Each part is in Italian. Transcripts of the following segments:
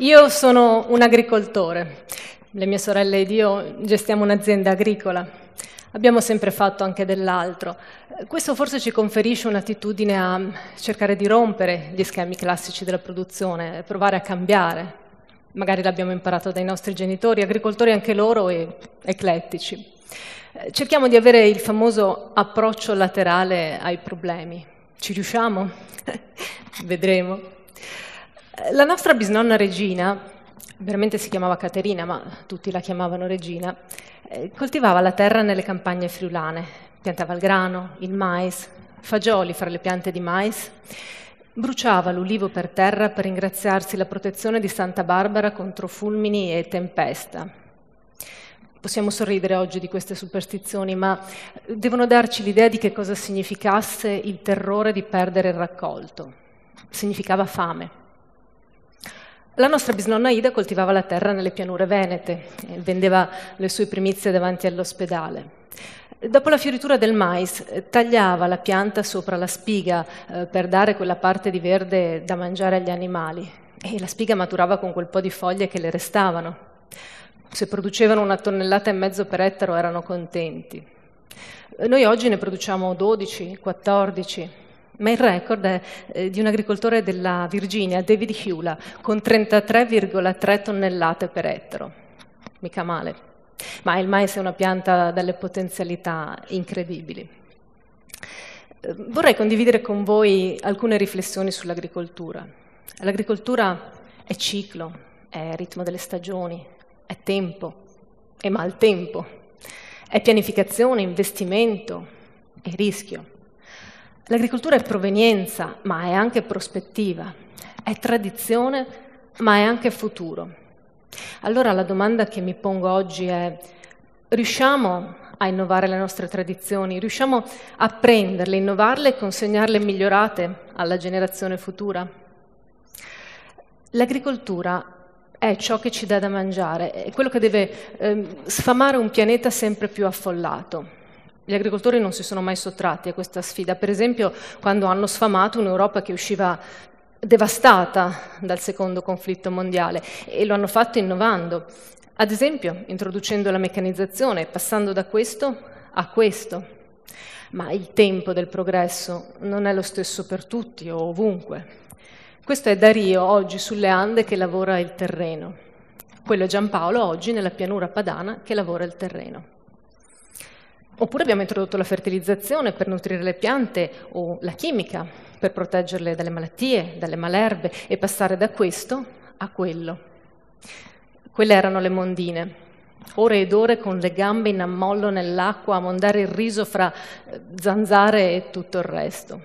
Io sono un agricoltore. Le mie sorelle ed io gestiamo un'azienda agricola. Abbiamo sempre fatto anche dell'altro. Questo forse ci conferisce un'attitudine a cercare di rompere gli schemi classici della produzione, provare a cambiare. Magari l'abbiamo imparato dai nostri genitori, agricoltori anche loro e eclettici. Cerchiamo di avere il famoso approccio laterale ai problemi. Ci riusciamo? Vedremo. La nostra bisnonna Regina, veramente si chiamava Caterina, ma tutti la chiamavano Regina, coltivava la terra nelle campagne friulane, piantava il grano, il mais, fagioli fra le piante di mais, bruciava l'ulivo per terra per ringraziarsi la protezione di Santa Barbara contro fulmini e tempesta. Possiamo sorridere oggi di queste superstizioni, ma devono darci l'idea di che cosa significasse il terrore di perdere il raccolto. Significava fame. La nostra bisnonna Ida coltivava la terra nelle pianure venete, vendeva le sue primizie davanti all'ospedale. Dopo la fioritura del mais, tagliava la pianta sopra la spiga per dare quella parte di verde da mangiare agli animali e la spiga maturava con quel po' di foglie che le restavano. Se producevano 1,5 tonnellate per ettaro erano contenti. Noi oggi ne produciamo 12, 14. Ma il record è di un agricoltore della Virginia, David Hula, con 33,3 tonnellate per ettaro. Mica male. Ma il mais è una pianta dalle potenzialità incredibili. Vorrei condividere con voi alcune riflessioni sull'agricoltura. L'agricoltura è ciclo, è ritmo delle stagioni, è tempo, è maltempo, è pianificazione, investimento, è rischio. L'agricoltura è provenienza, ma è anche prospettiva, è tradizione, ma è anche futuro. Allora la domanda che mi pongo oggi è: riusciamo a innovare le nostre tradizioni? Riusciamo a prenderle, innovarle e consegnarle migliorate alla generazione futura? L'agricoltura è ciò che ci dà da mangiare, è quello che deve sfamare un pianeta sempre più affollato. Gli agricoltori non si sono mai sottratti a questa sfida, per esempio quando hanno sfamato un'Europa che usciva devastata dal secondo conflitto mondiale, e lo hanno fatto innovando, ad esempio introducendo la meccanizzazione, passando da questo a questo. Ma il tempo del progresso non è lo stesso per tutti o ovunque. Questo è Dario oggi sulle Ande che lavora il terreno, quello è Giampaolo oggi nella pianura padana che lavora il terreno. Oppure abbiamo introdotto la fertilizzazione per nutrire le piante o la chimica per proteggerle dalle malattie, dalle malerbe e passare da questo a quello. Quelle erano le mondine, ore ed ore con le gambe in ammollo nell'acqua a mondare il riso fra zanzare e tutto il resto.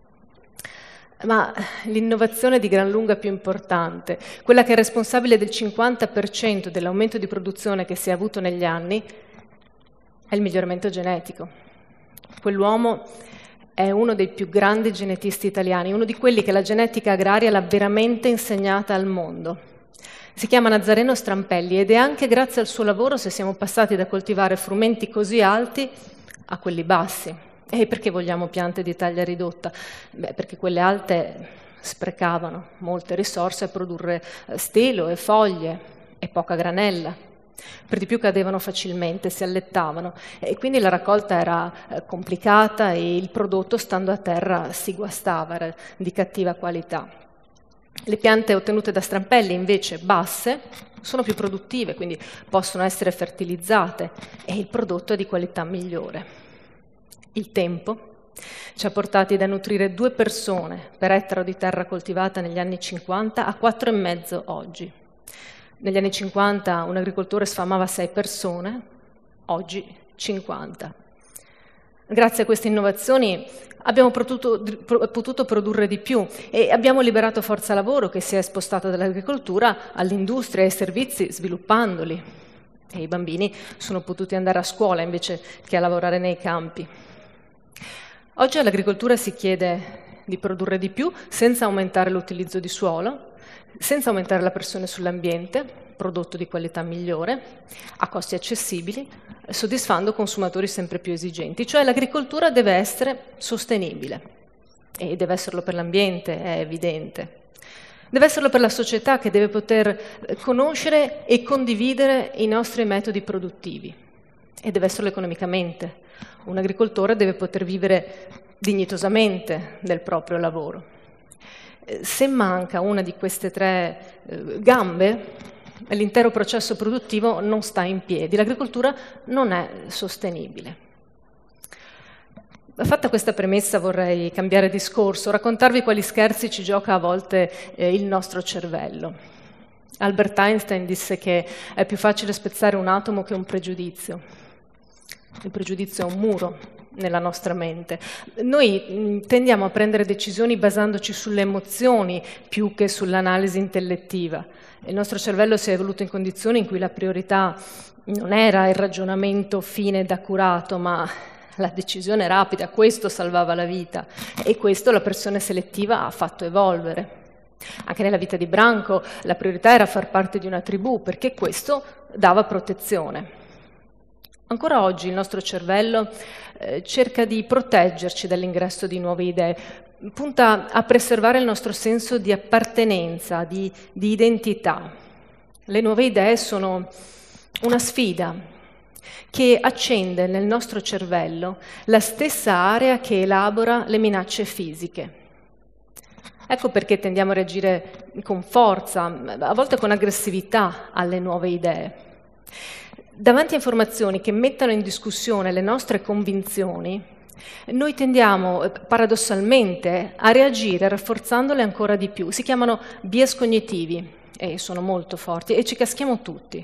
Ma l'innovazione di gran lunga più importante, quella che è responsabile del 50% dell'aumento di produzione che si è avuto negli anni, è il miglioramento genetico. Quell'uomo è uno dei più grandi genetisti italiani, uno di quelli che la genetica agraria l'ha veramente insegnata al mondo. Si chiama Nazareno Strampelli ed è anche grazie al suo lavoro se siamo passati da coltivare frumenti così alti a quelli bassi. E perché vogliamo piante di taglia ridotta? Beh, perché quelle alte sprecavano molte risorse a produrre stelo e foglie e poca granella. Per di più cadevano facilmente, si allettavano e quindi la raccolta era complicata e il prodotto, stando a terra, si guastava, era di cattiva qualità. Le piante ottenute da Strampelli, invece, basse, sono più produttive, quindi possono essere fertilizzate e il prodotto è di qualità migliore. Il tempo ci ha portati da nutrire 2 persone per ettaro di terra coltivata negli anni 50 a 4,5 oggi. Negli anni 50 un agricoltore sfamava 6 persone, oggi 50. Grazie a queste innovazioni abbiamo potuto produrre di più e abbiamo liberato forza lavoro che si è spostata dall'agricoltura all'industria e ai servizi sviluppandoli. E i bambini sono potuti andare a scuola invece che a lavorare nei campi. Oggi all'agricoltura si chiede di produrre di più senza aumentare l'utilizzo di suolo, senza aumentare la pressione sull'ambiente, prodotto di qualità migliore, a costi accessibili, soddisfando consumatori sempre più esigenti. Cioè l'agricoltura deve essere sostenibile e deve esserlo per l'ambiente, è evidente. Deve esserlo per la società, che deve poter conoscere e condividere i nostri metodi produttivi. E deve esserlo economicamente. Un agricoltore deve poter vivere dignitosamente del proprio lavoro. Se manca una di queste tre gambe, l'intero processo produttivo non sta in piedi, l'agricoltura non è sostenibile. Fatta questa premessa vorrei cambiare discorso, raccontarvi quali scherzi ci gioca a volte il nostro cervello. Albert Einstein disse che è più facile spezzare un atomo che un pregiudizio. Il pregiudizio è un muro nella nostra mente. Noi tendiamo a prendere decisioni basandoci sulle emozioni più che sull'analisi intellettiva. Il nostro cervello si è evoluto in condizioni in cui la priorità non era il ragionamento fine ed accurato, ma la decisione rapida. Questo salvava la vita e questo la pressione selettiva ha fatto evolvere. Anche nella vita di Branco la priorità era far parte di una tribù, perché questo dava protezione. Ancora oggi il nostro cervello cerca di proteggerci dall'ingresso di nuove idee, punta a preservare il nostro senso di appartenenza, di identità. Le nuove idee sono una sfida che accende nel nostro cervello la stessa area che elabora le minacce fisiche. Ecco perché tendiamo a reagire con forza, a volte con aggressività, alle nuove idee. Davanti a informazioni che mettano in discussione le nostre convinzioni, noi tendiamo paradossalmente a reagire rafforzandole ancora di più. Si chiamano bias cognitivi e sono molto forti e ci caschiamo tutti.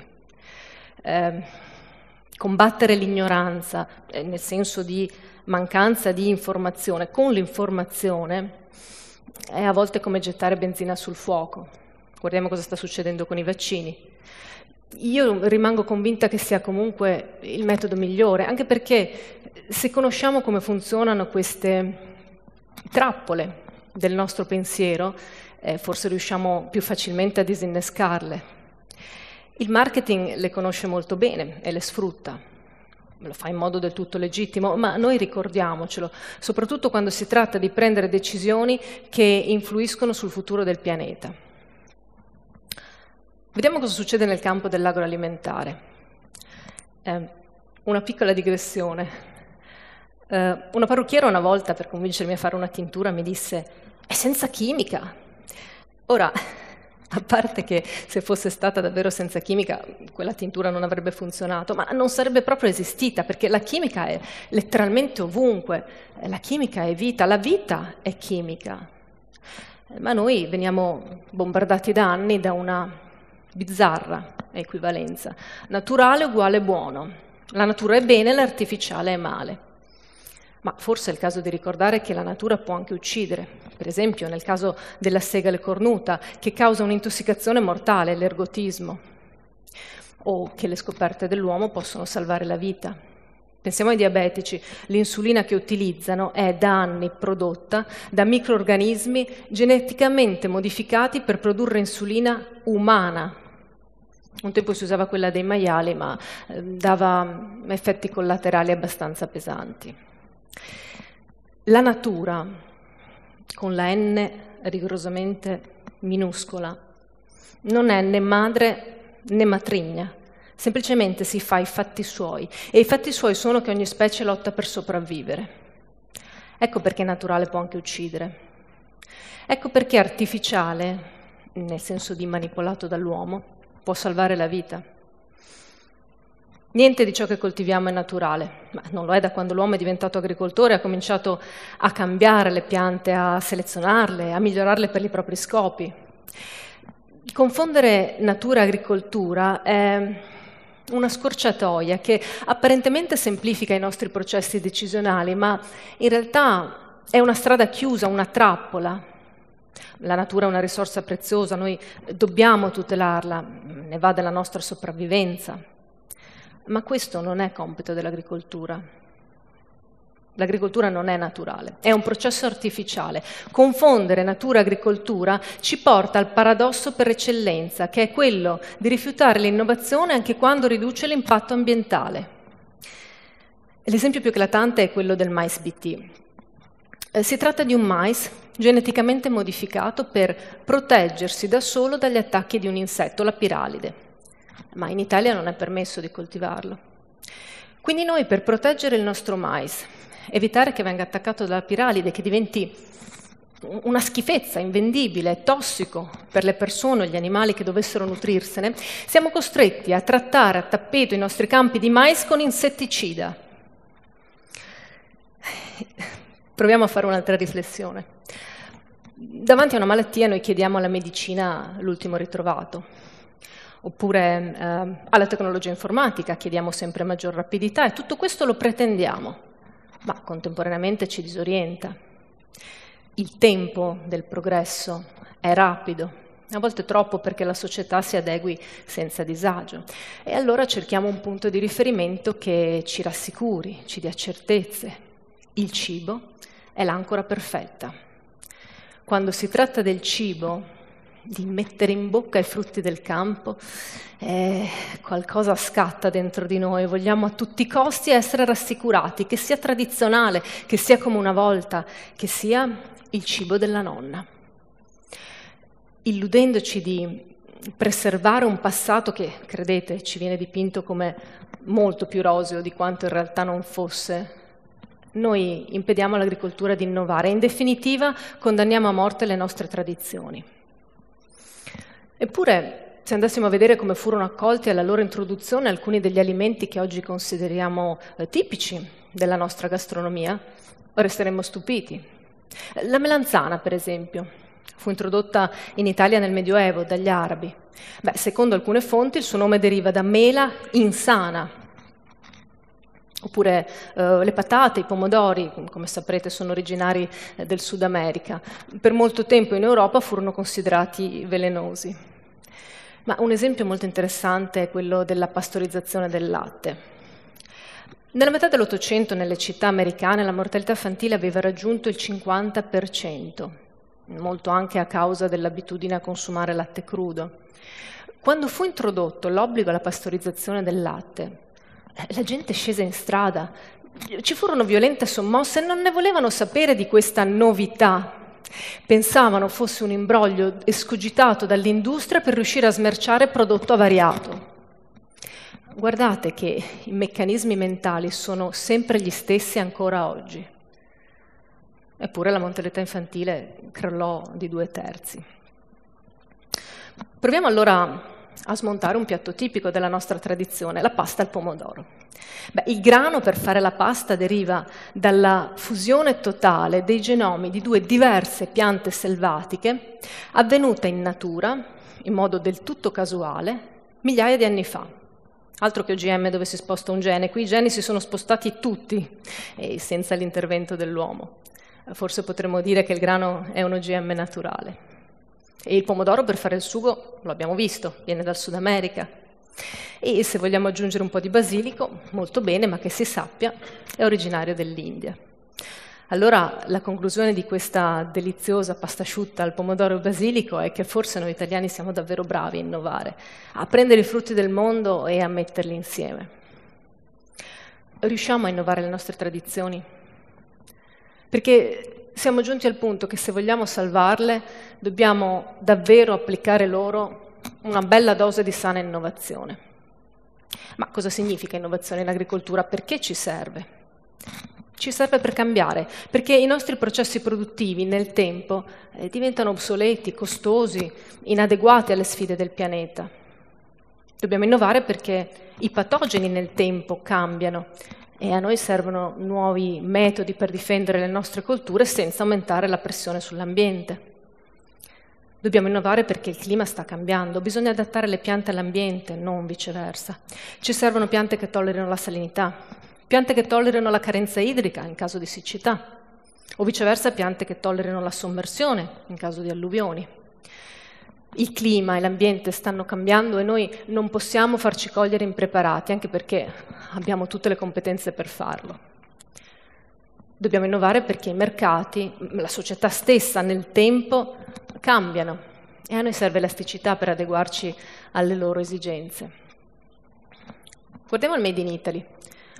Combattere l'ignoranza, nel senso di mancanza di informazione, con l'informazione è a volte come gettare benzina sul fuoco. Guardiamo cosa sta succedendo con i vaccini. Io rimango convinta che sia comunque il metodo migliore, anche perché se conosciamo come funzionano queste trappole del nostro pensiero, forse riusciamo più facilmente a disinnescarle. Il marketing le conosce molto bene e le sfrutta, lo fa in modo del tutto legittimo, ma noi ricordiamocelo, soprattutto quando si tratta di prendere decisioni che influiscono sul futuro del pianeta. Vediamo cosa succede nel campo dell'agroalimentare. Una piccola digressione. Una parrucchiera una volta, per convincermi a fare una tintura, mi disse: «È senza chimica». Ora, a parte che se fosse stata davvero senza chimica, quella tintura non avrebbe funzionato, ma non sarebbe proprio esistita, perché la chimica è letteralmente ovunque. La chimica è vita, la vita è chimica. Ma noi veniamo bombardati da anni da una bizzarra equivalenza. Naturale uguale buono. La natura è bene, l'artificiale è male. Ma forse è il caso di ricordare che la natura può anche uccidere, per esempio nel caso della segale cornuta, che causa un'intossicazione mortale, l'ergotismo, o che le scoperte dell'uomo possono salvare la vita. Pensiamo ai diabetici, l'insulina che utilizzano è da anni prodotta da microrganismi geneticamente modificati per produrre insulina umana. Un tempo si usava quella dei maiali, ma dava effetti collaterali abbastanza pesanti. La natura, con la N rigorosamente minuscola, non è né madre né matrigna, semplicemente si fa i fatti suoi, e i fatti suoi sono che ogni specie lotta per sopravvivere. Ecco perché naturale può anche uccidere. Ecco perché artificiale, nel senso di manipolato dall'uomo, può salvare la vita. Niente di ciò che coltiviamo è naturale, ma non lo è da quando l'uomo è diventato agricoltore e ha cominciato a cambiare le piante, a selezionarle, a migliorarle per i propri scopi. Confondere natura e agricoltura è una scorciatoia che apparentemente semplifica i nostri processi decisionali, ma in realtà è una strada chiusa, una trappola. La natura è una risorsa preziosa, noi dobbiamo tutelarla, ne va della nostra sopravvivenza. Ma questo non è compito dell'agricoltura. L'agricoltura non è naturale, è un processo artificiale. Confondere natura e agricoltura ci porta al paradosso per eccellenza, che è quello di rifiutare l'innovazione anche quando riduce l'impatto ambientale. L'esempio più eclatante è quello del mais BT. Si tratta di un mais geneticamente modificato per proteggersi da solo dagli attacchi di un insetto, la piralide, ma in Italia non è permesso di coltivarlo. Quindi noi, per proteggere il nostro mais, evitare che venga attaccato dalla piralide, che diventi una schifezza invendibile, tossico per le persone o gli animali che dovessero nutrirsene, siamo costretti a trattare a tappeto i nostri campi di mais con insetticida. Proviamo a fare un'altra riflessione. Davanti a una malattia noi chiediamo alla medicina l'ultimo ritrovato, oppure alla tecnologia informatica chiediamo sempre maggior rapidità, e tutto questo lo pretendiamo, ma contemporaneamente ci disorienta. Il tempo del progresso è rapido, a volte troppo, perché la società si adegui senza disagio, e allora cerchiamo un punto di riferimento che ci rassicuri, ci dia certezze. Il cibo è l'ancora perfetta. Quando si tratta del cibo, di mettere in bocca i frutti del campo, qualcosa scatta dentro di noi, vogliamo a tutti i costi essere rassicurati, che sia tradizionale, che sia come una volta, che sia il cibo della nonna. Illudendoci di preservare un passato che, credete, ci viene dipinto come molto più roseo di quanto in realtà non fosse, noi impediamo all'agricoltura di innovare e in definitiva condanniamo a morte le nostre tradizioni. Eppure, se andassimo a vedere come furono accolti alla loro introduzione alcuni degli alimenti che oggi consideriamo tipici della nostra gastronomia, resteremmo stupiti. La melanzana, per esempio, fu introdotta in Italia nel Medioevo dagli arabi. Secondo alcune fonti il suo nome deriva da mela insana. Oppure le patate, i pomodori, come saprete, sono originari del Sud America. Per molto tempo in Europa furono considerati velenosi. Ma un esempio molto interessante è quello della pastorizzazione del latte. Nella metà dell'Ottocento nelle città americane la mortalità infantile aveva raggiunto il 50%, molto anche a causa dell'abitudine a consumare latte crudo. Quando fu introdotto l'obbligo alla pastorizzazione del latte, la gente scese in strada, ci furono violente sommosse e non ne volevano sapere di questa novità. Pensavano fosse un imbroglio escogitato dall'industria per riuscire a smerciare prodotto avariato. Guardate che i meccanismi mentali sono sempre gli stessi ancora oggi. Eppure la mortalità infantile crollò di 2/3. Proviamo allora a smontare un piatto tipico della nostra tradizione, la pasta al pomodoro. Il grano per fare la pasta deriva dalla fusione totale dei genomi di 2 diverse piante selvatiche avvenuta in natura, in modo del tutto casuale, migliaia di anni fa. Altro che OGM dove si sposta un gene, qui i geni si sono spostati tutti e senza l'intervento dell'uomo. Forse potremmo dire che il grano è un OGM naturale. E il pomodoro per fare il sugo, lo abbiamo visto, viene dal Sud America. E se vogliamo aggiungere un po' di basilico, molto bene, ma che si sappia, è originario dell'India. Allora la conclusione di questa deliziosa pasta asciutta al pomodoro e basilico è che forse noi italiani siamo davvero bravi a innovare, a prendere i frutti del mondo e a metterli insieme. Riusciamo a innovare le nostre tradizioni? Perché siamo giunti al punto che se vogliamo salvarle dobbiamo davvero applicare loro una bella dose di sana innovazione. Ma cosa significa innovazione in agricoltura? Perché ci serve? Ci serve per cambiare, perché i nostri processi produttivi nel tempo diventano obsoleti, costosi, inadeguati alle sfide del pianeta. Dobbiamo innovare perché i patogeni nel tempo cambiano e a noi servono nuovi metodi per difendere le nostre colture senza aumentare la pressione sull'ambiente. Dobbiamo innovare perché il clima sta cambiando, bisogna adattare le piante all'ambiente, non viceversa. Ci servono piante che tollerino la salinità, piante che tollerino la carenza idrica in caso di siccità, o viceversa piante che tollerino la sommersione in caso di alluvioni. Il clima e l'ambiente stanno cambiando e noi non possiamo farci cogliere impreparati, anche perché abbiamo tutte le competenze per farlo. Dobbiamo innovare perché i mercati, la società stessa nel tempo cambiano e a noi serve elasticità per adeguarci alle loro esigenze. Guardiamo il Made in Italy.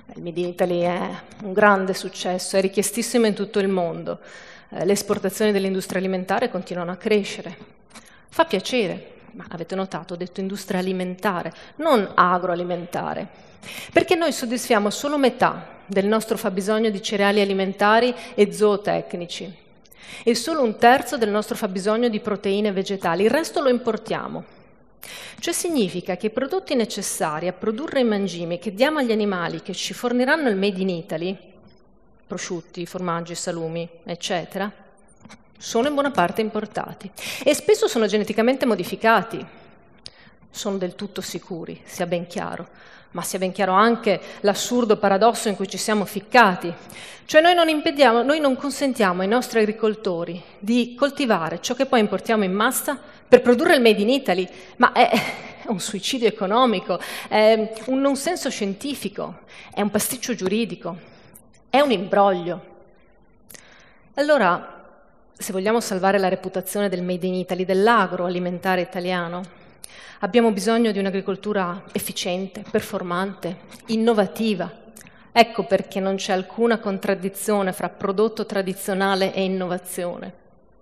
Il Made in Italy è un grande successo, è richiestissimo in tutto il mondo. Le esportazioni dell'industria alimentare continuano a crescere. Fa piacere, ma avete notato, ho detto industria alimentare, non agroalimentare, perché noi soddisfiamo solo metà del nostro fabbisogno di cereali alimentari e zootecnici e solo un terzo del nostro fabbisogno di proteine vegetali, il resto lo importiamo. Cioè significa che i prodotti necessari a produrre i mangimi che diamo agli animali che ci forniranno il Made in Italy, prosciutti, formaggi, salumi, eccetera, sono in buona parte importati e spesso sono geneticamente modificati. Sono del tutto sicuri, sia ben chiaro, ma sia ben chiaro anche l'assurdo paradosso in cui ci siamo ficcati. Cioè noi non consentiamo ai nostri agricoltori di coltivare ciò che poi importiamo in massa per produrre il Made in Italy, ma è un suicidio economico, è un non senso scientifico, è un pasticcio giuridico, è un imbroglio. Allora, se vogliamo salvare la reputazione del Made in Italy, dell'agroalimentare italiano, abbiamo bisogno di un'agricoltura efficiente, performante, innovativa. Ecco perché non c'è alcuna contraddizione fra prodotto tradizionale e innovazione.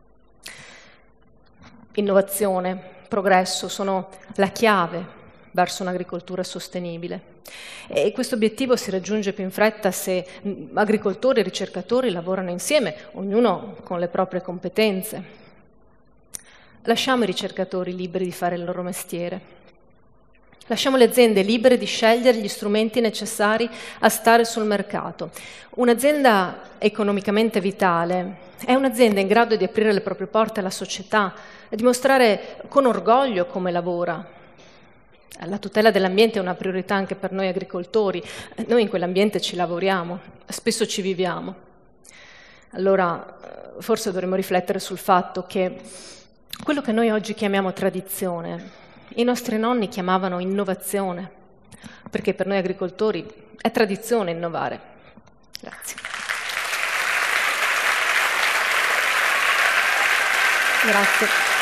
Innovazione, progresso sono la chiave verso un'agricoltura sostenibile. E questo obiettivo si raggiunge più in fretta se agricoltori e ricercatori lavorano insieme, ognuno con le proprie competenze. Lasciamo i ricercatori liberi di fare il loro mestiere. Lasciamo le aziende libere di scegliere gli strumenti necessari a stare sul mercato. Un'azienda economicamente vitale è un'azienda in grado di aprire le proprie porte alla società e dimostrare con orgoglio come lavora. La tutela dell'ambiente è una priorità anche per noi agricoltori. Noi in quell'ambiente ci lavoriamo, spesso ci viviamo. Allora, forse dovremmo riflettere sul fatto che quello che noi oggi chiamiamo tradizione, i nostri nonni chiamavano innovazione, perché per noi agricoltori è tradizione innovare. Grazie. Grazie.